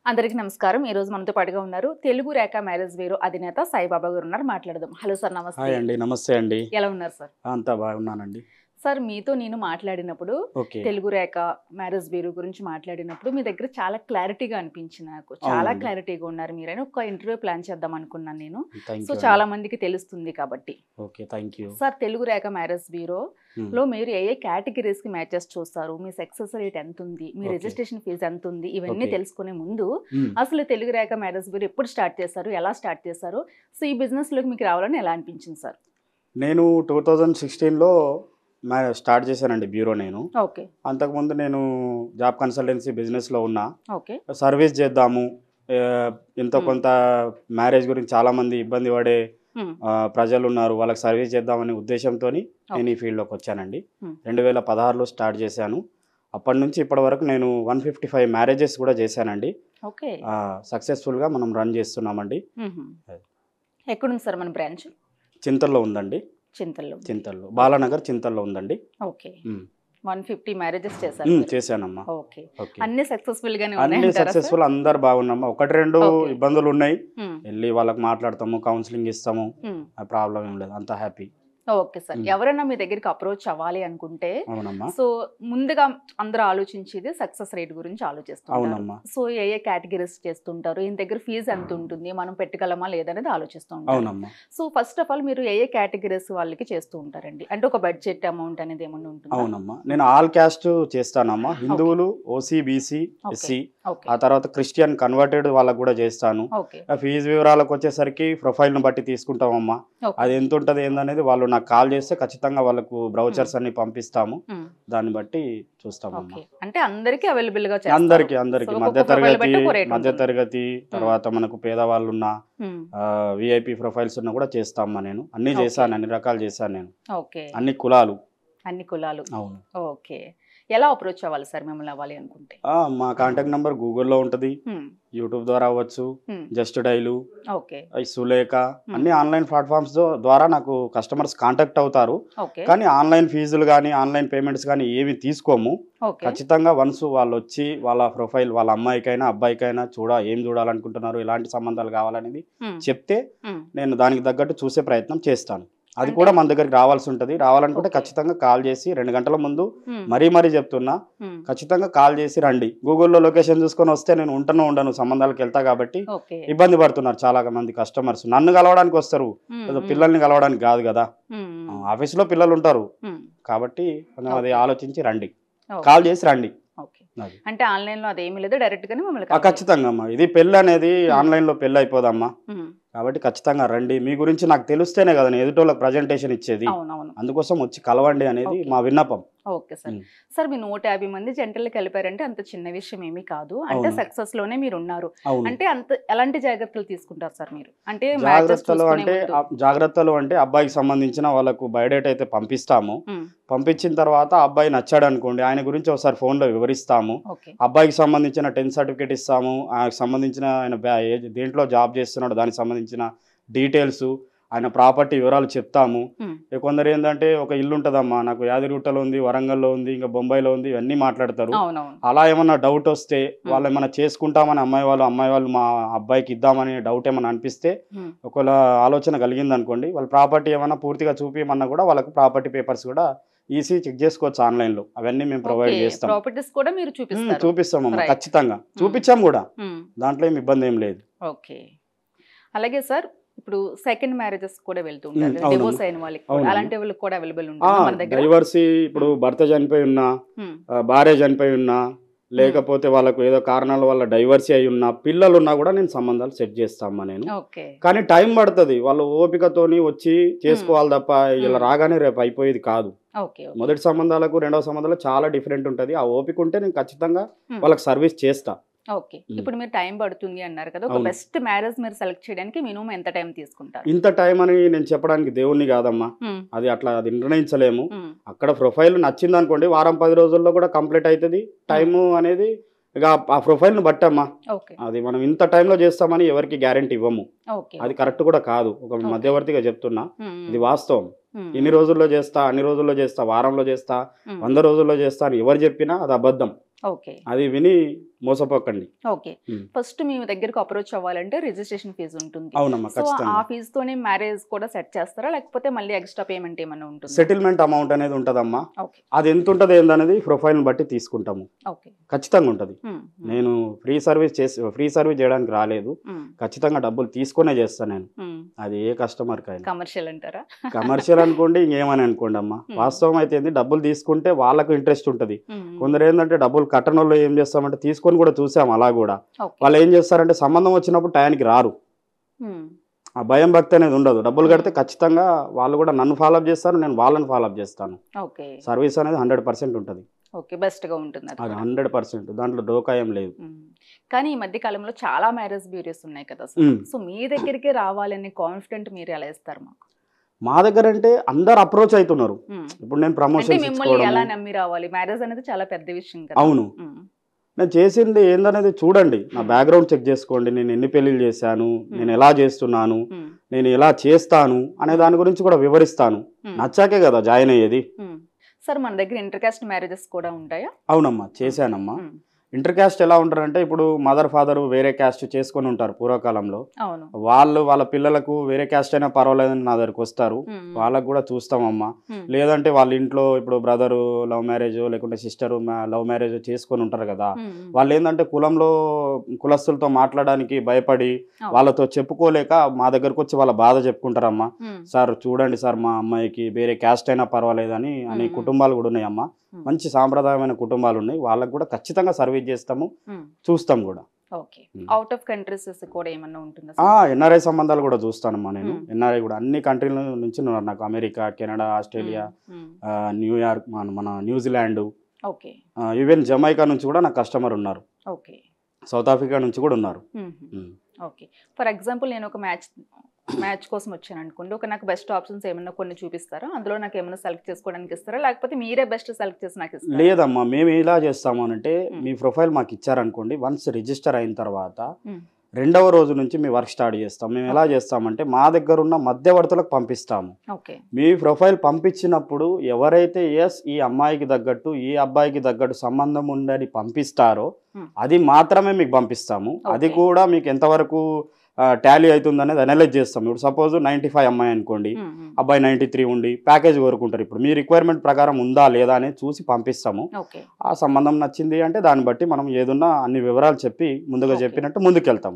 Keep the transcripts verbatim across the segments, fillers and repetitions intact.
అందరికీ నమస్కారం. ఈ రోజు మనతో పాటుగా ఉన్నారు తెలుగు రేఖ మ్యారేజ్ బ్యూరో అధినేత సాయిబాబా గారు ఉన్నారు. మాట్లాడదాం. హలో సార్, నమస్తే. హాయ్ అండి. నమస్తే అండి. ఎలా ఉన్నారు సార్? అంతా బాగున్నానండి. సార్, మీతో నేను మాట్లాడినప్పుడు okay. Telugu Rekha marriage bureau గురించి మాట్లాడినప్పుడు మీ దగ్గర చాలా క్లారిటీగా అనిపించింది నాకు. చాలా అవునండి. క్లారిటీగా ఉన్నారు మీరైనా. ఒక ఇంటర్వ్యూ ప్లాన్ చేద్దాం అనుకున్నాను నేను. థ్యాంక్ సో యూ చాలా మందికి తెలుస్తుంది కాబట్టి. Okay, thank you. Sir, Telugu Rekha marriage bureau లో మీరు ఏ ఏ కేటగిరీస్ కి మ్యాచెస్ చూస్తారు, మీ సక్సెస్ రేట్ ఎంత ఉంది, మీ Okay. రిజిస్ట్రేషన్ ఫీజు ఎంత ఉంది, ఇవన్నీ Okay. తెలుసుకునే ముందు మ్మ్. అసలు తెలుగు రేఖ మ్యారేజ్ బ్యూరో ఎప్పుడు స్టార్ట్ చేశారు, ఎలా స్టార్ట్ చేశారు, సో ఈ బిజినెస్ లోకి మీకు రావాలని ఎలా అనిపించింది సార్? నేను టూ థౌజండ్ సిక్స్టీన్లో మా స్టార్ట్ చేశానండి బ్యూరో. నేను ఓకే అంతకుముందు నేను జాబ్ కన్సల్టెన్సీ బిజినెస్లో ఉన్నా. ఓకే సర్వీస్ చేద్దాము, ఆ, ఎంతో మ్మ్. కొంత మ్యారేజ్ గురించి చాలామంది ఇబ్బంది పడే మ్మ్. ఆ, ప్రజలు ఉన్నారు, వాళ్ళకి సర్వీస్ చేద్దామనే ఉద్దేశంతో నేను ఈ ఫీల్డ్లోకి వచ్చానండి. మ్మ్. రెండు వేల పదహారులో స్టార్ట్ చేశాను. అప్పటి నుంచి ఇప్పటి వరకు నేను వన్ ఫిఫ్టీ ఫైవ్ మ్యారేజెస్ కూడా చేశానండి. ఓకే సక్సెస్ఫుల్గా మనం రన్ చేస్తున్నామండి. మ్మ్. ఎక్కడుంది సార్ మన బ్రాంచ్? చింతల్లో ఉందండి. చింతల్లో. చింతల్లో బాలానగర్ చింతల్లో ఉందండి. ఓకే మ్మ్. వన్ ఫిఫ్టీ మ్యారేజెస్ చేశారు మ్మ్, మీరు. చేశానమ్మా. ఓకే. ఓకే. అన్ని సక్సెస్ఫుల్ గానే అన్ని ఉన్నాయంటారా సార్? సక్సెస్ఫుల్, అందరు బాగున్నామా. ఒకటి రెండు Okay. ఇబ్బందులు ఉన్నాయి, మ్మ్. వెళ్ళి వాళ్ళకి మాట్లాడతాము, కౌన్సిలింగ్ ఇస్తాము, మ్మ్. ఆ ప్రాబ్లం ఏం లేదు, అంతా హ్యాపీ. ఓకే సార్, మ్మ్. ఎవరైనా మీ దగ్గరికి అప్రోచ్ అవ్వాలి అనుకుంటే అవునమ్మా. సో ముందుగా అందరూ ఆలోచించేది సక్సెస్ రేట్ గురించి ఆలోచిస్తుంటారు. అవునమ్మా. సో ఏ ఏ కేటగిరీస్ చేస్తుంటారు, ఈయన దగ్గర ఫీజు ఎంత ఉంటుంది, మనం పెట్టగలమా లేదనేది ఆలోచిస్తూ ఉంటారు. అవునమ్మా. సో ఫస్ట్ ఆఫ్ ఆల్ మీరు ఏ ఏ కేటగిరీస్ వాళ్ళకి చేస్తూ ఉంటారండి? అంటే ఒక బడ్జెట్ అమౌంట్ అనేది ఏమన్నా ఉంటుంది? అవునమ్మా, నేను ఆల్ క్యాస్ట్ చేస్తానమ్మా. హిందువులు, OC, BC, Okay. SC, okay ఆ తర్వాత క్రిస్టియన్ కన్వర్టెడ్ వాళ్ళకు కూడా చేస్తాను. ఓకే ఆ ఫీజు వివరాలకు వచ్చేసరికి ప్రొఫైల్ను బట్టి తీసుకుంటామమ్మా. ఓకే. అది ఎంత ఉంటుంది ఏందనేది వాళ్ళు నాకు కాల్ చేస్తే ఖచ్చితంగా వాళ్ళకు బ్రౌచర్స్ అన్ని పంపిస్తాము. మ్మ్. దాన్ని బట్టి చూస్తామమ్మా. ఓకే. అంటే అందరికీ అవైలబుల్ గా చేస్తారు. అందరికి అందరికి So, మధ్య ఒక్కొక్క profile తరగతి బట్టి ఒక rate మధ్య ఉంటుంది. తరగతి తర్వాత మనకు పేదవాళ్ళు ఉన్న మ్మ్. విఐపి ప్రొఫైల్స్ ఉన్న కూడా చేస్తామమ్మా. నేను అన్ని Okay. చేశాను, అన్ని రకాలు చేశాను నేను, ఓకే. అన్ని కులాలు. అన్ని కులాలు. అవును. ఓకే. ఎలా అప్రోచ్ అవ్వాలి సార్ మిమ్మల్ని అవ్వాలి అనుకుంటే? ఆ, మా కాంటాక్ట్ నెంబర్ గూగుల్లో ఉంటుంది, మ్మ్. యూట్యూబ్ ద్వారా అవ్వచ్చు, మ్మ్. జస్ట్ డైలు, ఓకే ఈ సులేఖ, అన్ని ఆన్లైన్ ప్లాట్ఫామ్స్ ద్వారా నాకు కస్టమర్స్ కాంటాక్ట్ అవుతారు. ఓకే కానీ ఆన్లైన్ ఫీజులు కానీ ఆన్లైన్ పేమెంట్స్ కానీ ఏవి తీసుకోము. ఓకే ఖచ్చితంగా వన్స్ వాళ్ళు వచ్చి వాళ్ళ ప్రొఫైల్ వాళ్ళ అమ్మాయికైనా అబ్బాయికైనా చూడ ఏం చూడాలనుకుంటున్నారు, ఎలాంటి సంబంధాలు కావాలనేది మ్మ్. చెప్తే మ్మ్. నేను దానికి తగ్గట్టు చూసే ప్రయత్నం చేస్తాను. అది అంటే- కూడా మన దగ్గరికి రావాల్సి ఉంటుంది. రావాలనుకుంటే Okay. ఖచ్చితంగా కాల్ చేసి రెండు గంటల ముందు మ్మ్. మరీ మరీ చెప్తున్నా, మ్మ్. ఖచ్చితంగా కాల్ చేసి రండి. గూగుల్లో లొకేషన్ చూసుకొని వస్తే నేను ఉంటనో ఉండను, సంబంధాలకు వెళ్తా కాబట్టి ఓకే ఇబ్బంది పడుతున్నారు చాలా మంది కస్టమర్స్. నన్ను కలవడానికి వస్తారు, మ్మ్. ఏదో మ్మ్. పిల్లల్ని కలవడానికి కాదు కదా. మ్మ్. ఆఫీస్లో పిల్లలు ఉంటారు మ్మ్. కాబట్టి కొంచెం అది Okay. ఆలోచించి రండి, ఓకే. కాల్ చేసి రండి. ఓకే. అది. అంటే ఆన్లైన్ లో అదేమీ లేదు, డైరెక్ట్ గానే మమ్మల్ని ఆ, కలవాలి. ఖచ్చితంగా అమ్మా, ఇది పెళ్ళి అనేది ఆన్లైన్లో పెళ్ళి అయిపోదమ్మా. మ్మ్. కాబట్టి ఖచ్చితంగా రండి. మీ గురించి నాకు తెలిస్తేనే కదా నేను ఎదుటోళ్ళకి ప్రజెంటేషన్ ఇచ్చేది. అవునవును. అందుకోసం వచ్చి కలవండి అనేది Okay. మా విన్నపం. Okay sir. మ్మ్. సార్, మీ నూట యాభై మంది జంటలు కలిపారంటే అంత చిన్న విషయం ఏమీ కాదు. అంటే అవును. సక్సెస్ లోనే మీరు ఉన్నారు. అవును. అంటే అంత ఎలాంటి జాగ్రత్తలు తీసుకుంటారు సార్ మీరు? అంటే matches జాగ్రత్తలు చూసుకునే అంటే ముందు. ఆ, జాగ్రత్తలు అంటే అబ్బాయికి సంబంధించిన వాళ్ళకు బయోడేటా అయితే పంపిస్తాము. మ్మ్. పంపించిన తర్వాత అబ్బాయి నచ్చాడు అనుకోండి, ఆయన గురించి ఒకసారి ఫోన్లో వివరిస్తాము. ఓకే అబ్బాయికి సంబంధించిన టెన్త్ సర్టిఫికేట్ ఇస్తాము, ఆయనకు సంబంధించిన ఆయన బ్యా- ఏ- దేంట్లో జాబ్ చేస్తున్నాడు దానికి సంబంధించిన డీటెయిల్స్, ఆయన ప్రాపర్టీ వివరాలు చెప్తాము. మ్మ్. ఇక కొందరు ఏంటంటే ఒక ఇల్లు ఉంటుందమ్మా, నాకు యాదగిరిగుట్టలో ఉంది, వరంగల్లో ఉంది, ఇంకా బొంబాయిలో ఉంది, ఇవన్నీ మాట్లాడతారు. అవునవును. అలా ఏమన్నా డౌట్ వస్తే వాళ్ళు ఏమైనా చేసుకుంటామని అమ్మాయి వాళ్ళు అమ్మాయి వాళ్ళు మా అబ్బాయికి ఇద్దామని డౌట్ ఏమైనా అనిపిస్తే, మ్మ్. ఒకవేళ ఆలోచన కలిగింది అనుకోండి, వాళ్ళ ప్రాపర్టీ ఏమైనా పూర్తిగా చూపించమన్నా కూడా వాళ్ళకు ప్రాపర్టీ పేపర్స్ కూడా ఈసీ చెక్ చేసుకోవచ్చు ఆన్లైన్లో. అవన్నీ మేము ప్రొవైడ్ చేస్తాం. ప్రాపర్టీస్ కూడా మీరు మ్మ్, చూపిస్తారు. చూపిస్తామమ్మా, Right. ఖచ్చితంగా చూపించాం కూడా, మ్మ్. దాంట్లో ఏమి ఇబ్బంది ఏం లేదు. ఓకే. అలాగే సార్, ఇప్పుడు సెకండ్ మ్యారేజెస్ కూడా వెళ్తూ మ్మ్, ఉంటారు, అవునమ్మా. డివోర్స్ అయిన వాళ్ళకి కూడా, అవునమ్మా. అలాంటి వాళ్ళకి కూడా అవైలబుల్ ఉంటుంది మన దగ్గర. డైవర్సీ ఇప్పుడు భర్త చనిపోయి ఉన్నా, మ్మ్. ఆ, భార్య చనిపోయి ఉన్నా, లేకపోతే వాళ్ళకు ఏదో కారణాల వల్ల డైవర్సీ అయి ఉన్నా, పిల్లలు ఉన్నా కూడా నేను సంబంధాలు సెట్ చేస్తామా నేను. ఓకే కానీ టైం పడుతుంది, వాళ్ళు ఓపికతోని వచ్చి చేసుకోవాలి తప్ప ఇలా మ్మ్. రాగానే రేపు అయిపోయేది కాదు. Okay okay. మొదటి సంబంధాలకు రెండవ సంబంధాలకు చాలా డిఫరెంట్ ఉంటుంది. ఆ ఓపిక ఉంటే నేను ఖచ్చితంగా మ్మ్. వాళ్ళకి సర్వీస్ చేస్తా. ఓకే. ఇప్పుడు మీరు టైం పడుతుంది అన్నారు కదా, ఒక అవును. బెస్ట్ మ్యారేజ్ మీరు సెలెక్ట్ చేయడానికి మినిమం ఎంత టైం తీసుకుంటారు? ఇంత టైం అని నేను చెప్పడానికి దేవుణ్ణి కాదమ్మా, మ్మ్. అది అట్లా అది నిర్ణయించలేము. మ్మ్. అక్కడ ప్రొఫైల్ నచ్చింది అనుకోండి, వారం పది రోజుల్లో కూడా కంప్లీట్ అవుతుంది. టైము అనేది ఇక ఆ ప్రొఫైల్ను బట్టమ్మా, ఓకే అది మనం ఇంత టైంలో చేస్తామని ఎవరికి గ్యారెంటీ ఇవ్వము. ఓకే. అది కరెక్ట్ కూడా కాదు, ఒక మధ్యవర్తిగా చెప్తున్నా, మ్మ్. ఇది వాస్తవం. మ్మ్. ఇన్ని రోజుల్లో చేస్తా, అన్ని రోజుల్లో చేస్తా, వారంలో చేస్తా, మ్మ్. వంద రోజుల్లో చేస్తా అని ఎవరు చెప్పినా అది అబద్ధం. ఓకే. అది విని మోసపోకండి. ఓకే. ఫస్ట్ మీ దగ్గరకు అప్రోచ్ అవ్వాలంటే రిజిస్ట్రేషన్ ఫీజు ఉంటుంది. అవునమ్మా, సో ఆ ఖచ్చితంగా. ఫీజుతోనే మ్యారేజ్ కూడా సెట్ చేస్తారా, లేకపోతే మళ్ళీ ఎక్స్ట్రా పేమెంట్ ఏమైనా ఉంటుందా? సెటిల్మెంట్ అమౌంట్ అనేది ఉంటదమ్మా. ఓకే. అది ఎంత ఉంటుంది ఏందనేది ప్రొఫైల్ బట్టి తీసుకుంటాము. ఓకే. ఖచ్చితంగా ఉంటది. నేను ఫ్రీ సర్వీస్ చేసి ఫ్రీ సర్వీస్ చేయడానికి రాలేదు, ఖచ్చితంగా డబ్బులు తీసుకునే చేస్తాను నేను. అది ఏ కస్టమర్ కైనా. కమర్షియల్ అంటారా? కమర్షియల్ అనుకోండి, ఇంకేమని అనుకోండి అమ్మా. వాస్తవం అయితే ఏంది, డబ్బులు తీసుకుంటే వాళ్ళకు ఇంట్రెస్ట్ ఉంటుంది. కొందరు ఏంటంటే డబ్బులు కట్టని వాళ్ళు ఏం చేస్తామంటే తీసుకొని కూడా చూసాం. అలా కూడా వాళ్ళు ఏం చేస్తారంటే సంబంధం వచ్చినప్పుడు టయానికి రారు. ఆ భయం భక్తి అనేది ఉండదు. డబ్బులు కడితే ఖచ్చితంగా వాళ్ళు కూడా నన్ను ఫాలోఅప్ చేస్తారు, నేను వాళ్ళని ఫాలోఅప్ చేస్తాను. సర్వీస్ అనేది హండ్రెడ్ పర్సెంట్ ఉంటుంది. ఓకే, బెస్ట్ గా ఉంటుంది అది హండ్రెడ్ పర్సెంట్, దాంట్లో డోకా ఏం లేదు. కానీ ఈ మధ్య కాలంలో చాలా మ్యారేజ్ బ్యూరోస్ ఉన్నాయి కదా, సో మీ దగ్గరికి రావాలని కాన్ఫిడెంట్ మీరు ఎలా ఇస్తారు మాకు? మా దగ్గర అంటే అందరు అప్రోచ్ అవుతున్నారు. ఇప్పుడు నేను ప్రమోషన్ మిమ్మల్ని ఎలా నమ్మి రావాలి? మ్యారేజ్ అనేది చాలా పెద్ద విషయం కదా. అవును, నేను చేసింది ఏందనేది చూడండి, నా బ్యాక్గ్రౌండ్ చెక్ చేసుకోండి. నేను ఎన్ని పెళ్లిళ్ళు చేశాను, నేను ఎలా చేస్తున్నాను, నేను ఎలా చేస్తాను అనే దాని గురించి కూడా వివరిస్తాను. నచ్చాకే కదా జాయిన్ అయ్యేది. సార్ మన దగ్గర ఇంటర్ కాస్ట్ మ్యారేజెస్ కూడా ఉంటాయా? అవునమ్మా, చేశానమ్మా. ఇంటర్ క్యాస్ట్ ఎలా ఉంటారంటే, ఇప్పుడు మదర్ ఫాదర్ వేరే క్యాస్ట్ చేసుకొని ఉంటారు పూర్వకాలంలో. వాళ్ళు వాళ్ళ పిల్లలకు వేరే క్యాస్ట్ అయినా పర్వాలేదని నా దగ్గరకు వస్తారు. వాళ్ళకు కూడా చూస్తామమ్మా. లేదంటే వాళ్ళ ఇంట్లో ఇప్పుడు బ్రదరు లవ్ మ్యారేజ్ లేకుంటే సిస్టరు లవ్ మ్యారేజ్ చేసుకొని ఉంటారు కదా, వాళ్ళు ఏంటంటే కులంలో కులస్తులతో మాట్లాడడానికి భయపడి వాళ్ళతో చెప్పుకోలేక మా దగ్గరకు వచ్చి వాళ్ళ బాధ చెప్పుకుంటారమ్మా. సార్ చూడండి సార్, మా అమ్మాయికి వేరే క్యాస్ట్ అయినా పర్వాలేదని అనే కుటుంబాలు కూడా ఉన్నాయమ్మా. మంచి సాంప్రదాయమైన కుటుంబాలు ఉన్నాయి, వాళ్ళకు కూడా ఖచ్చితంగా సర్వీస్ చేస్తాము, చూస్తాం కూడా. అవుట్ ఆఫ్ కంట్రీస్ కూడా ఏమన్నా ఉంటుందా? ఎన్ఆర్ఐ సంబంధాలు కూడా చూస్తానమ్మా నేను. ఎన్ఆర్ఐ కూడా అన్ని కంట్రీల నుంచి నాకు, అమెరికా, కెనడా, ఆస్ట్రేలియా, న్యూయార్క్, మన న్యూజిలాండ్, ఈవెన్ జమైకా నుంచి కూడా నాకు కస్టమర్ ఉన్నారు. సౌత్ ఆఫ్రికా నుంచి కూడా ఉన్నారు. ఓకే, ఫర్ ఎగ్జాంపుల్ నేను ఒక మ్యాచ్ మ్యాచ్ కోసం వచ్చాను అనుకోండి, ఒక నాకు బెస్ట్ ఆప్షన్స్ ఏమన్నా కొన్ని చూపిస్తారా? అందులో నాకు ఏమైనా సెలెక్ట్ చేసుకోవడానికి ఇస్తారా, లేకపోతే మీరే బెస్ట్ సెలెక్ట్ చేసి నాకు ఇస్తారా? లేదమ్మా, మేము ఎలా చేస్తాము అంటే, మీ ప్రొఫైల్ మాకు ఇచ్చారనుకోండి, వన్స్ రిజిస్టర్ అయిన తర్వాత రెండవ రోజు నుంచి మీ వర్క్ స్టార్ట్ చేస్తాం. మేము ఎలా చేస్తామంటే, మా దగ్గర ఉన్న మధ్యవర్తులకు పంపిస్తాము. మీ ప్రొఫైల్ పంపించినప్పుడు ఎవరైతే ఎస్ ఈ అమ్మాయికి తగ్గట్టు ఈ అబ్బాయికి తగ్గట్టు సంబంధం ఉందని పంపిస్తారో అది మాత్రమే మీకు పంపిస్తాము. అది కూడా మీకు ఎంతవరకు టాలీ అవుతుంది అనేది అనలైజ్ చేస్తాం. ఇప్పుడు సపోజ్ నైంటీ ఫైవ్ అమ్మాయి అనుకోండి, అబ్బాయి నైంటీ త్రీ ఉండి ప్యాకేజ్ కోరుకుంటారు. ఇప్పుడు మీ రిక్వైర్మెంట్ ప్రకారం ఉందా లేదా అనేది చూసి పంపిస్తాము. ఆ సంబంధం నచ్చింది అంటే దాన్ని బట్టి మనం ఏదున్నా అన్ని వివరాలు చెప్పి ముందుగా చెప్పినట్టు ముందుకెళ్తాము.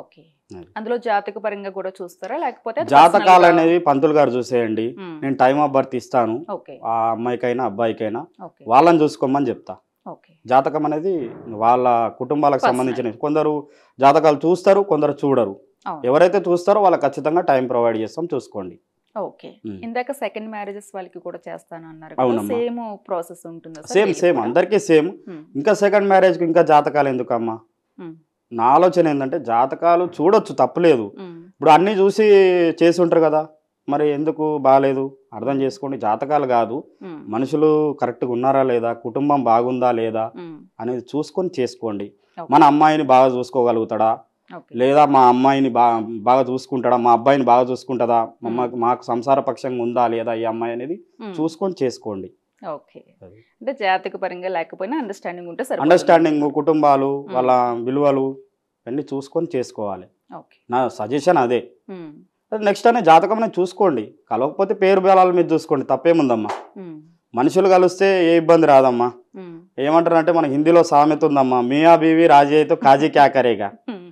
అందులో జాతక పరంగా కూడా చూస్తారా, లేకపోతే జాతకాలు అనేది పంతులు గారు చూసేయండి, నేను టైమ్ ఆఫ్ బర్త్ ఇస్తాను. ఆ అమ్మాయికైనా అబ్బాయికైనా వాళ్ళని చూసుకోమని చెప్తా. జాతకం అనేది వాళ్ళ కుటుంబాలకు సంబంధించిన, కొందరు జాతకాలు చూస్తారు, కొందరు చూడరు. ఎవరైతే చూస్తారో వాళ్ళకి ఖచ్చితంగా టైం ప్రొవైడ్ చేస్తాం, చూసుకోండి. ఓకే, ఇందాక సెకండ్ మ్యారేజెస్ వాళ్ళకి కూడా చేస్తాను అన్నారు, సేమ్ ప్రాసెస్ ఉంటుందా? సేమ్ సేమ్ అందరికీ సేమ్. ఇంకా సెకండ్ మ్యారేజ్ కి ఇంకా జాతకాలు ఎందుకమ్మా? నా ఆలోచన ఏంటంటే, జాతకాలు చూడొచ్చు, తప్పులేదు. ఇప్పుడు అన్ని చూసి చేసి ఉంటారు కదా, మరి ఎందుకు బాగాలేదు? అర్థం చేసుకోండి, జాతకాలు కాదు, మనుషులు కరెక్ట్గా ఉన్నారా లేదా, కుటుంబం బాగుందా లేదా అనేది చూసుకొని చేసుకోండి. మన అమ్మాయిని బాగా చూసుకోగలుగుతాడా, లేదా మా అమ్మాయిని బాగా బాగా చూసుకుంటాడా, మా అబ్బాయిని బాగా చూసుకుంటుందా, మాకు సంసార పక్షంగా ఉందా లేదా ఈ అమ్మాయి అనేది చూసుకొని చేసుకోండి. ఓకే, అంటే జాతక పరంగా లేకపోయినా అండర్స్టాండింగ్ ఉంటే సరే, అండర్స్టాండింగ్, కుటుంబాలు, వాళ్ళ విలువలు అన్ని చూసుకొని చేసుకోవాలి. నా సజెషన్ అదే. నెక్స్ట్ అనే జాతకం చూసుకోండి, కలవకపోతే పేరు బేలాల మీద చూసుకోండి, తప్పేముందమ్మా. మనుషులు కలిస్తే ఏ ఇబ్బంది రాదమ్మా. ఏమంటారు అంటే, మన హిందీలో సామెత ఉందమ్మా, మియా బీవి రాజీ అయితే కాజీ క్యాకరేగా.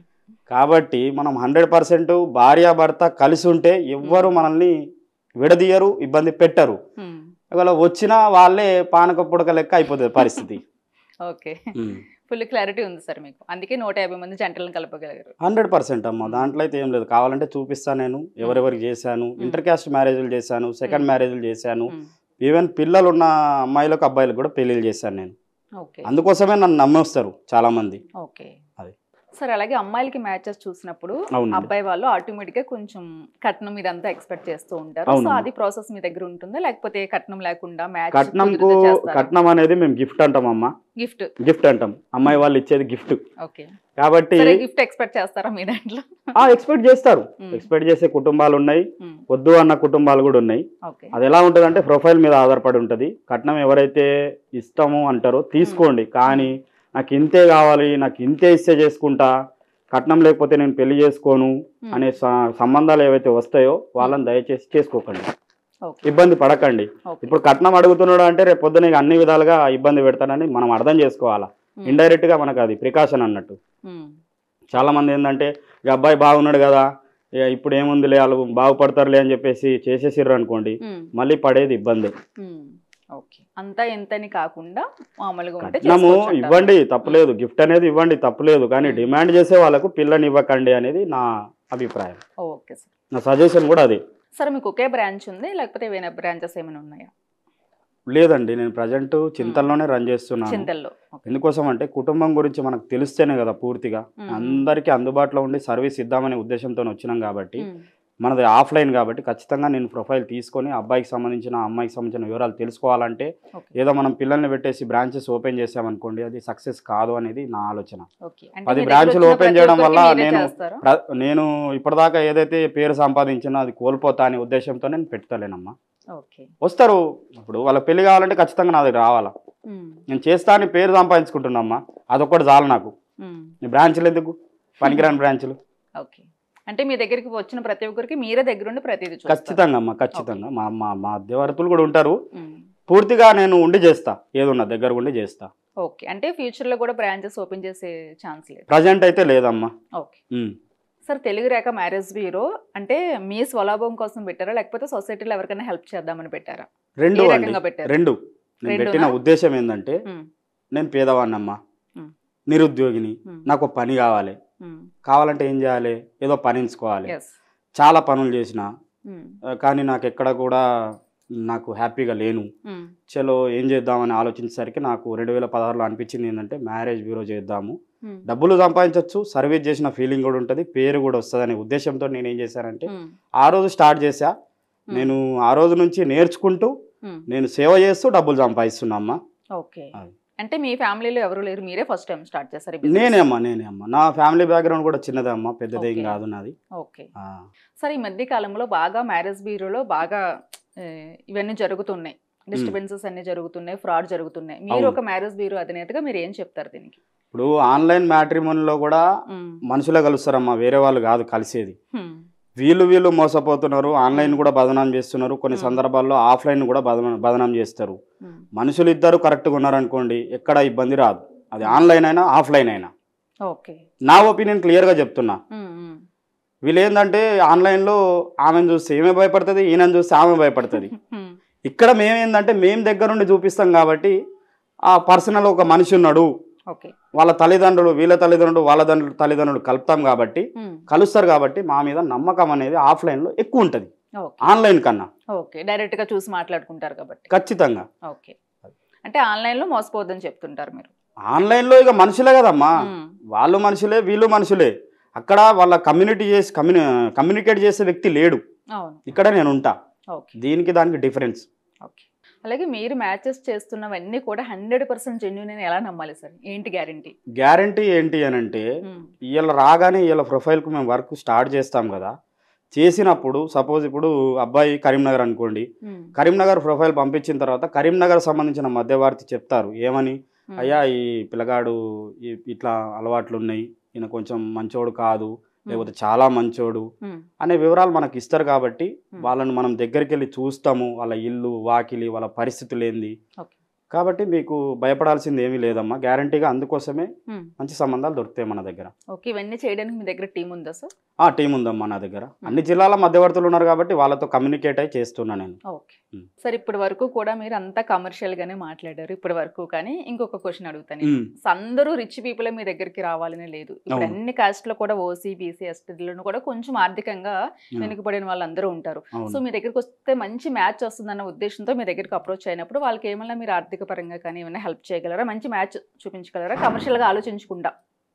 కాబట్టి మనం హండ్రెడ్ పర్సెంట్ భార్యాభర్త కలిసి ఉంటే ఎవ్వరు మనల్ని విడదీయరు, ఇబ్బంది పెట్టరు. ఒకవేళ వచ్చినా వాళ్ళే పానక పుడక లెక్క అయిపోతుంది పరిస్థితి. ఓకే, ఫుల్ క్లారిటీ ఉంది సార్ మీకు, అందుకే నూట యాభై మంది జంటలను కలపగలిగారు. హండ్రెడ్ పర్సెంట్ అమ్మా, దాంట్లో అయితే ఏం లేదు. కావాలంటే చూపిస్తాను నేను ఎవరెవరికి చేశాను. ఇంటర్ క్యాస్ట్ మ్యారేజ్లు చేశాను, సెకండ్ మ్యారేజ్లు చేశాను, ఈవెన్ పిల్లలు ఉన్న అమ్మాయిలకు అబ్బాయిలకు కూడా పెళ్లిళ్ళు చేశాను నేను. అందుకోసమే నన్ను నమ్మేస్తారు చాలా మంది. ఓకే, అది సార్. అలాగే అమ్మాయిలకి మ్యాచెస్ చూసినప్పుడు అబ్బాయి వాళ్ళు ఆటోమేటిక్ గా కొంచెం కట్నం ఇదంతా ఎక్స్పెక్ట్ చేస్తూ ఉంటారు. సో అది ప్రాసెస్ మీ దగ్గర ఉంటుందా, లేకపోతే కట్నం లేకుండా మ్యాచ్? కట్నంకు కట్నం అనేది మేము గిఫ్ట్ అంటాం అమ్మా. గిఫ్ట్ గిఫ్ట్ అంటాం, అమ్మాయి వాళ్ళు ఇచ్చేది గిఫ్ట్. ఓకే, కాబట్టి గిఫ్ట్ ఎక్స్పెక్ట్ చేస్తారా మీ దాంట్లో? ఎక్స్పెక్ట్ చేస్తారు, ఎక్స్పెక్ట్ చేసే కుటుంబాలు ఉన్నాయి, వద్దు అన్న కుటుంబాలు కూడా ఉన్నాయి. అది ఎలా ఉంటుంది అంటే ప్రొఫైల్ మీద ఆధారపడి ఉంటుంది. కట్నం ఎవరైతే ఇస్తామో అంటారో తీసుకోండి, కానీ నాకు ఇంతే కావాలి, నాకు ఇంతే ఇస్తే చేసుకుంటా, కట్నం లేకపోతే నేను పెళ్లి చేసుకోను అనే సంబంధాలు ఏవైతే వస్తాయో వాళ్ళని దయచేసి చేసుకోకండి, ఇబ్బంది పడకండి. ఇప్పుడు కట్నం అడుగుతున్నాడు అంటే రేపు పొద్దున అన్ని విధాలుగా ఇబ్బంది పెడతానని మనం అర్థం చేసుకోవాలా. ఇండైరెక్ట్ గా మనకు అది ప్రికాషన్ అన్నట్టు. చాలా మంది ఏంటంటే ఈ అబ్బాయి బాగున్నాడు కదా, ఇప్పుడు ఏముందిలే వాళ్ళు బాగుపడతారులే అని చెప్పేసి చేసేసిర్రు అనుకోండి, మళ్ళీ పడేది ఇబ్బంది. అంతా ఎంతని కాకుండా మామూలుగా కట్నము ఇవ్వండి తప్పులేదు, గిఫ్ట్ అనేది ఇవ్వండి తప్పులేదు, కానీ డిమాండ్ చేసే వాళ్ళకు పిల్లని ఇవ్వకండి అనేది నా అభిప్రాయం. ఓకే సార్, నా సజెషన్ కూడా అది. సార్ మీకు ఒకే బ్రాంచ్ ఉంది లేకపోతే వేరే బ్రాంచెస్ ఏమైనా ఉన్నాయా? లేదండి, నేను ప్రజెంట్ చింతల్లోనే రన్ చేస్తున్నాను. ఎందుకోసం అంటే కుటుంబం గురించి మనకు తెలిస్తేనే కదా పూర్తిగా అందరికీ అందుబాటులో ఉండి సర్వీస్ ఇద్దామనే ఉద్దేశంతో వచ్చినాం కాబట్టి, మనది ఆఫ్లైన్ కాబట్టి ఖచ్చితంగా నేను ప్రొఫైల్ తీసుకొని అబ్బాయికి సంబంధించిన అమ్మాయికి సంబంధించిన వివరాలు తెలుసుకోవాలంటే ఏదో మనం పిల్లల్ని పెట్టేసి బ్రాంచెస్ ఓపెన్ చేసామనుకోండి అది సక్సెస్ కాదు అనేది నా ఆలోచన. పది బ్రాంచ్లు ఓపెన్ చేయడం వల్ల నేను నేను ఇప్పటిదాకా ఏదైతే పేరు సంపాదించినా అది కోల్పోతా అనే ఉద్దేశంతో నేను పెడతలేనమ్మా. వస్తారు ఇప్పుడు వాళ్ళ పెళ్లి కావాలంటే ఖచ్చితంగా నా దగ్గర రావాలా, నేను చేస్తా అని పేరు సంపాదించుకుంటున్నామ్మా, అదొక్కటి చాలు నాకు. బ్రాంచ్లు ఎందుకు, పనికిరాని బ్రాంచ్లు. అంటే మీ దగ్గరికి వచ్చిన ప్రతి ఒక్కరికి మీరే దగ్గరుండి ప్రతిదీ ఖచ్చితంగా అమ్మా, ఖచ్చితంగా. మా మా మధ్యవర్తులు కూడా ఉంటారు, పూర్తిగా నేను ఉండి చేస్తా, ఏదున్నా దగ్గర ఉండి చేస్తా. ఓకే, అంటే ఫ్యూచర్ లో కూడా బ్రాంచెస్ ఓపెన్ చేసే ఛాన్స్ లేదు ప్రజెంట్ అయితే లేదమ్మా. Okay sir, Telugu Rekha marriage bureau అంటే మీ స్వలాభం కోసం పెట్టారా లేకపోతే సొసైటీలో ఎవరికైనా హెల్ప్ చేద్దామని పెట్టారా? రెండు రెండు నేను పెట్టిన ఉద్దేశం ఏంటంటే, నేను పేదవాడినమ్మా, నిరుద్యోగిని, నాకు పని కావాలి, కావాలంటే ఏం చేయాలి, ఏదో పని ఎంచుకోవాలి. చాలా పనులు చేసిన కానీ నాకు ఎక్కడ కూడా నాకు హ్యాపీగా లేను. చలో ఏం చేద్దామని ఆలోచించేసరికి నాకు రెండు వేల పదహారులో అనిపించింది ఏంటంటే మ్యారేజ్ బ్యూరో చేద్దాము, డబ్బులు సంపాదించవచ్చు, సర్వీస్ చేసిన ఫీలింగ్ కూడా ఉంటుంది, పేరు కూడా వస్తుంది అనే ఉద్దేశంతో నేను ఏం చేశానంటే ఆ రోజు స్టార్ట్ చేశా. నేను ఆ రోజు నుంచి నేర్చుకుంటూ నేను సేవ చేస్తూ డబ్బులు సంపాదిస్తున్నా. ఓకే, అంటే మీ ఫ్యామిలీలో ఎవరు లేరు, మీరే ఫస్ట్ టైం స్టార్ట్ చేశారు? నేనే అమ్మా నేనే అమ్మా నా ఫ్యామిలీ బ్యాక్గ్రౌండ్ కూడా చిన్నదే అమ్మా, పెద్దదేం కాదు నాది. ఓకే సార్, ఈ మధ్య కాలంలో బాగా మ్యారేజ్ బ్యూరోలో బాగా ఇవన్నీ జరుగుతున్నాయి, డిస్టర్బెన్సెస్ అన్ని జరుగుతున్నాయి, ఫ్రాడ్ జరుగుతున్నాయి. మీరు ఒక మ్యారేజ్ బ్యూరో అధినేతగా మీరు ఏం చెప్తారు దీనికి? ఇప్పుడు ఆన్లైన్ మ్యాట్రిమోనీలో కూడా మనుషులే కలుస్తారమ్మా, వేరే వాళ్ళు కాదు కలిసేది. వీళ్ళు వీళ్ళు మోసపోతున్నారు, ఆన్లైన్ కూడా బదనాం చేస్తున్నారు, కొన్ని సందర్భాల్లో ఆఫ్లైన్ కూడా బదనాం చేస్తారు. మనుషులు ఇద్దరు కరెక్ట్గా ఉన్నారనుకోండి ఎక్కడ ఇబ్బంది రాదు, అది ఆన్లైన్ అయినా ఆఫ్లైన్ అయినా. నా ఒపీనియన్ క్లియర్గా చెప్తున్నా. వీళ్ళు ఏంటంటే ఆన్లైన్లో ఆమెను చూస్తే ఏమే భయపడుతుంది, ఈయనను చూస్తే ఆమె భయపడుతుంది. ఇక్కడ మేమేందంటే మేము దగ్గర నుండి చూపిస్తాం కాబట్టి ఆ పర్సనల్ ఒక మనిషి ఉన్నాడు, వాళ్ళ తల్లిదండ్రులు వీళ్ళ తల్లిదండ్రులు వాళ్ళ తల్లిదండ్రులు కలుపుతాం కాబట్టి కలుస్తారు కాబట్టి మా మీద నమ్మకం అనేది ఆఫ్లైన్ లో ఎక్కువ ఉంటది ఆన్లైన్ కన్నా. ఓకే, డైరెక్ట్ గా చూసి మాట్లాడుకుంటారు కాబట్టి ఖచ్చితంగా. ఓకే, అంటే ఆన్లైన్ లో మోసపోద్దని చెప్తుంటారు మీరు. ఆన్లైన్ లో ఇక మనుషులే కదమ్మా, వాళ్ళు మనుషులే వీళ్ళు మనుషులే. అక్కడ వాళ్ళ కమ్యూనిటీ చేసి కమ్యూని కమ్యూనికేట్ చేసే వ్యక్తి లేడు, ఇక్కడ నేను ఉంటా. దీనికి దానికి డిఫరెన్స్. ఓకే, అలాగే మీరు మ్యాచెస్ చేస్తున్నవన్నీ కూడా హండ్రెడ్ పర్సెంట్ జెన్యూన్ అని ఎలా నమ్మాలి సార్? ఏంటి గ్యారంటీ? గ్యారంటీ ఏంటి అని అంటే వీళ్ళ రాగానే వీళ్ళ ప్రొఫైల్కు మేము వర్క్ స్టార్ట్ చేస్తాం కదా, చేసినప్పుడు సపోజ్ ఇప్పుడు అబ్బాయి కరీంనగర్ అనుకోండి, కరీంనగర్ ప్రొఫైల్ పంపించిన తర్వాత కరీంనగర్ సంబంధించిన మధ్యవర్తి చెప్తారు ఏమని, అయ్యా ఈ పిల్లగాడు ఇట్లా అలవాట్లు ఉన్నాయి, ఈయన కొంచెం మంచోడు కాదు లేకపోతే చాలా మంచోడు అనే వివరాలు మనకు ఇస్తారు కాబట్టి వాళ్ళని మనం దగ్గరికి వెళ్ళి చూస్తాము, వాళ్ళ ఇల్లు వాకిలి వాళ్ళ పరిస్థితులు ఏంది. కాబట్టి మీకు భయపడాల్సింది ఏమీ లేదమ్మా, గ్యారంటీగా అందుకోసమే మంచి సంబంధాలు దొరుకుతాయి మన దగ్గర. ఓకే, ఇవన్నీ చేయడానికి మీ దగ్గర టీం ఉందా సార్? ఆ టీం ఉందమ్మా నా దగ్గర, అన్ని జిల్లాల మధ్యవర్తులు ఉన్నారు కాబట్టి వాళ్ళతో కమ్యూనికేట్ అయి చేస్తున్నా నేను. ఓకే సార్, ఇప్పటి వరకు కూడా మీరు అంతా కమర్షియల్ గానే మాట్లాడారు ఇప్పటి వరకు, కానీ ఇంకొక క్వశ్చన్ అడుగుతాను. అందరూ రిచ్ పీపుల్ మీ దగ్గరికి రావాలని లేదు, ఇప్పుడు అన్ని కాస్ట్ లో కూడా ఓసీ బీసీ ఎస్టీలను కూడా కొంచెం ఆర్థికంగా వెనుకబడిన వాళ్ళందరూ ఉంటారు. సో మీ దగ్గరికి వస్తే మంచి మ్యాచ్ వస్తుందన్న ఉద్దేశంతో మీ దగ్గరికి అప్రోచ్ అయినప్పుడు వాళ్ళకి ఏమన్నా మీరు ఆర్థిక పరంగా కానీ ఏమైనా హెల్ప్ చేయగలరా, మంచి మ్యాచ్ చూపించగలరా కమర్షియల్ గా ఆలోచించకుండా?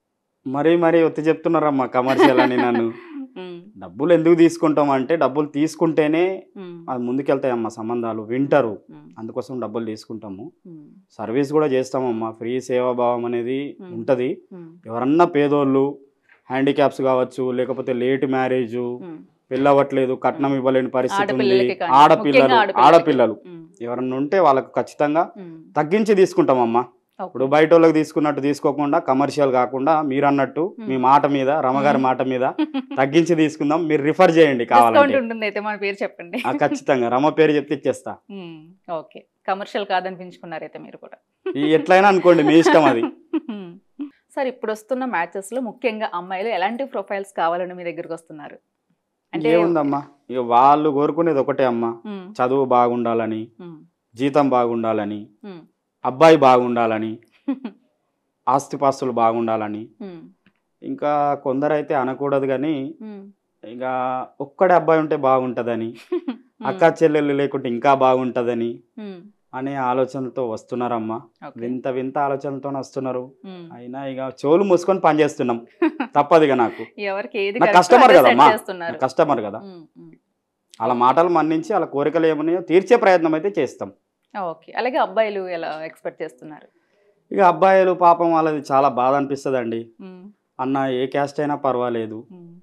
మరీ మరీ ఒత్తి చెప్తున్నారమ్మా కమర్షియల్ అని. నన్ను డబ్బులు ఎందుకు తీసుకుంటాం అంటే డబ్బులు తీసుకుంటేనే అది ముందుకెళ్తాయమ్మా, సంబంధాలు వింటారు, అందుకోసం డబ్బులు తీసుకుంటాము. సర్వీస్ కూడా చేస్తామమ్మా, ఫ్రీ సేవాభావం అనేది ఉంటది. ఎవరన్నా పేదోళ్ళు హ్యాండిక్యాప్స్ కావచ్చు, లేకపోతే లేట్ మ్యారేజ్, పెళ్ళవట్లేదు, కట్నం ఇవ్వలేని పరిస్థితి ఉంది, ఆడపిల్లలు ఆడపిల్లలు ఎవరన్నా ఉంటే వాళ్ళకు ఖచ్చితంగా తగ్గించి తీసుకుంటామమ్మా. ఇప్పుడు బయట వాళ్ళకి తీసుకున్నట్టు తీసుకోకుండా కమర్షియల్ కాకుండా మీరు అన్నట్టు మీ మాట మీద రమగారి మాట మీద తగ్గించి తీసుకుందాం, మీరు రిఫర్ చేయండి కావాలంటే. మన పేరు చెప్పండి. ఖచ్చితంగా రమ పేరు చెప్తే ఇచ్చేస్తా. ఓకే, కమర్షియల్ కాదనిపించుకున్నారైతే మీరు కూడా. ఎట్లయినా అనుకోండి, మీ ఇష్టం అది. సార్, ఇప్పుడు వస్తున్న మ్యాచెస్ లో ముఖ్యంగా అమ్మాయిలు ఎలాంటి ప్రొఫైల్స్ కావాలని మీ దగ్గరకు వస్తున్నారు? అంటే ఏముందమ్మా, ఇక వాళ్ళు కోరుకునేది ఒకటే అమ్మా, చదువు బాగుండాలని, జీతం బాగుండాలని, అబ్బాయి బాగుండాలని, ఆస్తిపాస్తులు బాగుండాలని. ఇంకా కొందరైతే అనకూడదు కానీ ఇక ఒక్కడే అబ్బాయి ఉంటే బాగుంటుందని, అక్క చెల్లెళ్ళు లేకుంటే ఇంకా బాగుంటుందని అనే ఆలోచనతో వస్తున్నారమ్మా. వింత వింత ఆలోచనలతో వస్తున్నారు. అయినా ఇక చెవులు మూసుకొని పని చేస్తున్నాం, తప్పదు ఇక. నాకు కస్టమర్ కదమ్మా, కస్టమర్ కదా. అలా మాటలు మన్నించి అలా కోరికలు ఏమన్నాయో తీర్చే ప్రయత్నం అయితే చేస్తాం. ఓకే, అలాగే అబ్బాయిలు ఎలా ఎక్స్పెక్ట్ చేస్తున్నారు? ఇక అబ్బాయిలు పాపం వాళ్ళది చాలా బాధ అనిపిస్తుంది అండి. అన్న ఏ క్యాస్ట్ అయినా పర్వాలేదు,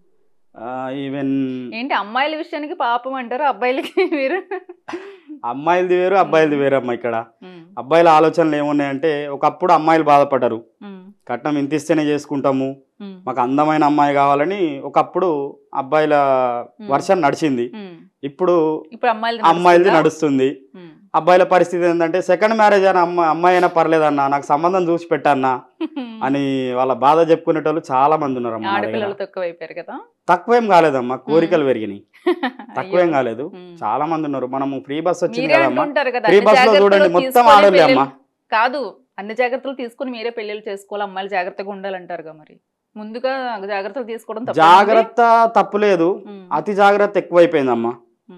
ఈవెన్ ఏంటి అమ్మాయిల విషయానికి పాపం అంటారు, అబ్బాయిలకి మీరు? అమ్మాయిలది వేరు, అబ్బాయిలది వేరు అమ్మ. ఇక్కడ అబ్బాయిల ఆలోచనలు ఏమున్నాయంటే, ఒకప్పుడు అమ్మాయిలు బాధపడ్డారు, కట్నం ఇంత ఇస్తేనే చేసుకుంటాము, మాకు అందమైన అమ్మాయి కావాలని ఒకప్పుడు అబ్బాయిల వర్షన్ నడిచింది. ఇప్పుడు అమ్మాయిలది నడుస్తుంది. అబ్బాయిల పరిస్థితి ఏంటంటే, సెకండ్ మ్యారేజ్ అయినా అమ్మాయి అమ్మాయి అయినా పర్లేదన్నా, నాకు సంబంధం చూసి పెట్టన్నా అని వాళ్ళ బాధ చెప్పుకునేటోళ్ళు చాలా మంది ఉన్నారు అమ్మ. తక్కువేం కాలేదమ్మా, కోరికలు పెరిగినాయి, తక్కువేం కాలేదు, చాలా మంది ఉన్నారు. మనము ఫ్రీ బస్ వచ్చింది కదమ్మా, ఫ్రీ బస్ లో చూడండి మొత్తం ఆడలే అమ్మా. కాదు, అన్ని జాగ్రత్తలు తీసుకుని మీరే పెళ్లిళ్ళు చేసుకోవాలి, అమ్మాయిలు జాగ్రత్తగా ఉండాలంటారుగా, మరి ముందుగా జాగ్రత్తలు తీసుకోవడం జాగ్రత్త తప్పులేదు, అతి జాగ్రత్త ఎక్కువైపోయిందమ్మా.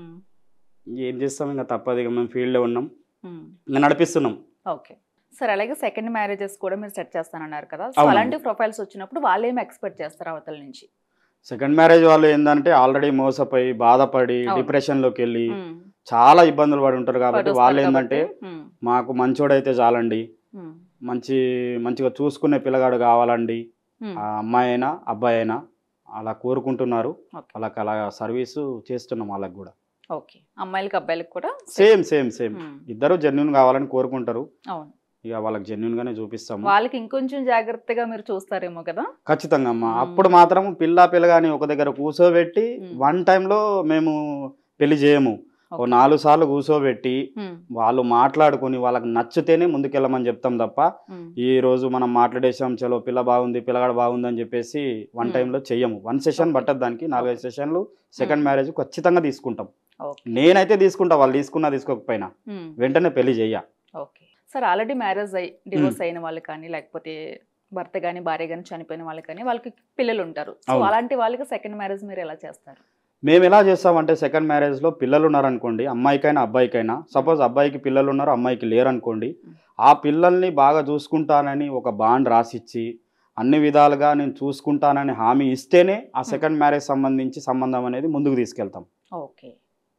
ఏం చేస్తాం, ఇంకా తప్పదు, ఇక మేము ఫీల్డ్ లో ఉన్నాం, ఇంకా నడిపిస్తున్నాం. ఓకే సార్, అలాగే సెకండ్ మ్యారేజెస్ కూడా మీరు సెట్ చేస్తానన్నారు కదా, సో అలాంటి ప్రొఫైల్స్ వచ్చినప్పుడు వాళ్ళు ఏమి ఎక్స్పెక్ట్ చేస్తారు అవతల నుంచి? సెకండ్ మ్యారేజ్ వాళ్ళు ఏంటంటే ఆల్రెడీ మోసపోయి బాధపడి డిప్రెషన్ లోకి వెళ్ళి చాలా ఇబ్బందులు పడి ఉంటారు. కాబట్టి వాళ్ళు ఏంటంటే, మాకు మంచోడైతే చాలండి, మంచి మంచిగా చూసుకునే పిల్లగాడు కావాలండి, ఆ అమ్మాయి అయినా అబ్బాయి అయినా అలా కోరుకుంటున్నారు. వాళ్ళకి అలా సర్వీసు చేస్తున్నాం వాళ్ళకి కూడా. ఓకే, అమ్మాయిలకి అబ్బాయిలకు కూడా సేమ్ సేమ్ సేమ్ ఇద్దరు జెన్యూన్ కావాలని కోరుకుంటారు. ఇక వాళ్ళకి జెన్యూన్ గానే చూపిస్తాము. వాళ్ళకి ఇంకొంచెం జాగ్రత్తగా మీరు చూస్తారేమో కదా? ఖచ్చితంగా అమ్మా. అప్పుడు మాత్రం పిల్ల పిల్లగాని ఒక దగ్గర కూర్చోబెట్టి వన్ టైంలో మేము పెళ్లి చేయము, ఓ నాలుగు సార్లు కూర్చోబెట్టి వాళ్ళు మాట్లాడుకుని వాళ్ళకి నచ్చితేనే ముందుకెళ్ళమని చెప్తాం తప్ప, ఈ రోజు మనం మాట్లాడేసాం చలో పిల్ల బాగుంది పిల్లగాడు బాగుంది అని చెప్పేసి వన్ టైంలో చెయ్యము. వన్ సెషన్ పట్టదు దానికి, నాలుగైదు సెషన్లు సెకండ్ మ్యారేజ్ ఖచ్చితంగా తీసుకుంటాం. నేనైతే తీసుకుంటా, వాళ్ళు తీసుకున్నా తీసుకోకపోయినా వెంటనే పెళ్లి చెయ్య. ఓకే సార్, ఆల్రెడీ మ్యారేజ్ అయ్యి డివోర్స్ అయిన వాళ్ళు కానీ, లేకపోతే భర్త కానీ భార్య కానీ చనిపోయిన వాళ్ళు కానీ, వాళ్ళకి పిల్లలు ఉంటారు, సో అలాంటి వాళ్ళకి సెకండ్ మ్యారేజ్ మీరు ఎలా చేస్తారు? మేము ఎలా చేస్తామంటే, సెకండ్ మ్యారేజ్లో పిల్లలు ఉన్నారనుకోండి, అమ్మాయికైనా అబ్బాయికైనా, సపోజ్ అబ్బాయికి పిల్లలు ఉన్నారు అమ్మాయికి లేరు అనుకోండి, ఆ పిల్లల్ని బాగా చూసుకుంటానని ఒక బాండ్ రాసిచ్చి అన్ని విధాలుగా నేను చూసుకుంటానని హామీ ఇస్తేనే ఆ సెకండ్ మ్యారేజ్ సంబంధించి సంబంధం అనేది ముందుకు తీసుకెళ్తాం. ఓకే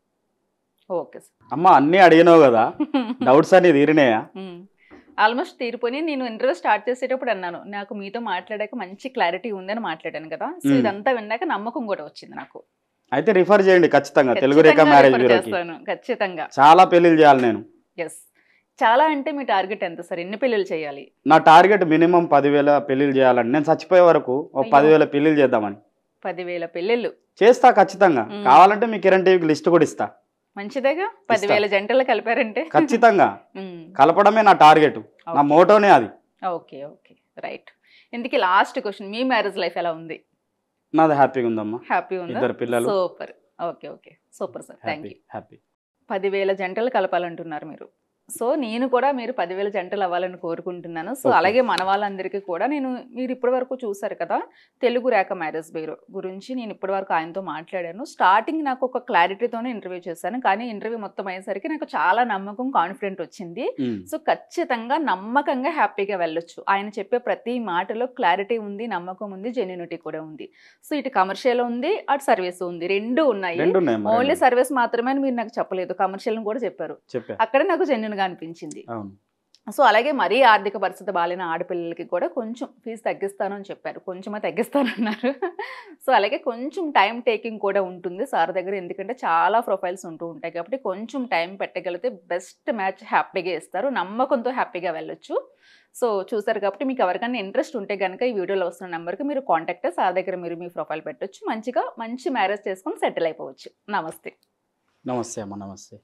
ఓకే అమ్మ, అన్నీ అడిగినావు కదా, డౌట్స్ అన్ని తీరినాయా? ఆల్మోస్ట్ తీరిపోయి, నేను ఇంటర్వ్యూ స్టార్ట్ చేసేటప్పుడు అన్నాను, నాకు మీతో మాట్లాడాక మంచి క్లారిటీ ఉందని మాట్లాడాను కదా, సో ఇదంతా విన్నాక నమ్మకం కూడా వచ్చింది నాకు. అయితే రిఫర్ చేయండి ఖచ్చితంగా తెలుగు రేఖ మ్యారేజ్ బ్యూరోకి. ఖచ్చితంగా చాలా పెళ్లిళ్ళు చేయాలి నేను. ఎస్, చాలా అంటే మీ టార్గెట్ ఎంత సార్? ఎన్ని పెళ్లిళ్ళు చేయాలి? నా టార్గెట్ మినిమం పదివేల పెళ్లిళ్ళు చేయాలని, నేను చచ్చిపోయే వరకు ఒక పదివేల పెళ్లిళ్ళు చేద్దామని. పదివేల పెళ్లిళ్ళు చేస్తా ఖచ్చితంగా, కావాలంటే మీ కిరణ్ టీవీకి లిస్ట్ కూడా ఇస్తా. మంచిదేగా, పదివేల జంటలు కలిపారంటే ఖచ్చితంగా కలపడమే నా టార్గెట్, నా మోటోనే అది. Okay okay right. ఇందుకే లాస్ట్ క్వశ్చన్, మీ మ్యారేజ్ లైఫ్ ఎలా ఉంది? నాది హ్యాపీగా ఉందమ్మా. హ్యాపీ ఉంది, ఇద్దరు పిల్లలు. Super. Okay okay super sir, thank you. Happy. పదివేల జంటలు కలపాలంటున్నారు మీరు, సో నేను కూడా మీరు పదివేల జంటలు అవ్వాలని కోరుకుంటున్నాను. సో అలాగే మన వాళ్ళందరికీ కూడా, నేను మీరు ఇప్పటి వరకు చూసారు కదా తెలుగు రేఖ మ్యారేజ్ బ్యూరో గురించి, నేను ఇప్పటి వరకు ఆయనతో మాట్లాడాను. స్టార్టింగ్ నాకు ఒక క్లారిటీతోనే ఇంటర్వ్యూ చేశాను, కానీ ఇంటర్వ్యూ మొత్తం అయ్యేసరికి నాకు చాలా నమ్మకం, కాన్ఫిడెంట్ వచ్చింది. సో ఖచ్చితంగా నమ్మకంగా హ్యాపీగా వెళ్ళొచ్చు. ఆయన చెప్పే ప్రతి మాటలో క్లారిటీ ఉంది, నమ్మకం ఉంది, జెన్యూనిటీ కూడా ఉంది. సో ఇటు కమర్షియల్ ఉంది, అటు సర్వీస్ ఉంది, రెండు ఉన్నాయి. ఓన్లీ సర్వీస్ మాత్రమే మీరు నాకు చెప్పలేదు, కమర్షియల్ కూడా చెప్పారు. అక్కడ నాకు జెన్యూన్ అనిపించింది. సో అలాగే మరీ ఆర్థిక పరిస్థితి బాగాలేని ఆడపిల్లలకి కూడా కొంచెం ఫీజు తగ్గిస్తాను అని చెప్పారు, కొంచెమే తగ్గిస్తానన్నారు. సో సో అలాగే కొంచెం టైం టేకింగ్ కూడా ఉంటుంది సార్ దగ్గర, ఎందుకంటే చాలా ప్రొఫైల్స్ ఉంటూ ఉంటాయి కాబట్టి కొంచెం టైం పెట్టగలిగితే బెస్ట్ మ్యాచ్ హ్యాపీగా ఇస్తారు, నమ్మకంతో హ్యాపీగా వెళ్ళొచ్చు. సో చూసారు కాబట్టి మీకు ఎవరికైనా ఇంట్రెస్ట్ ఉంటే కనుక ఈ వీడియోలో వస్తున్న నెంబర్కి మీరు కాంటాక్ట్ సార్ దగ్గర మీరు మీ ప్రొఫైల్ పెట్టొచ్చు, మంచిగా మంచి మ్యారేజ్ చేసుకొని సెటిల్ అయిపోవచ్చు. నమస్తే. నమస్తే అమ్మ, నమస్తే.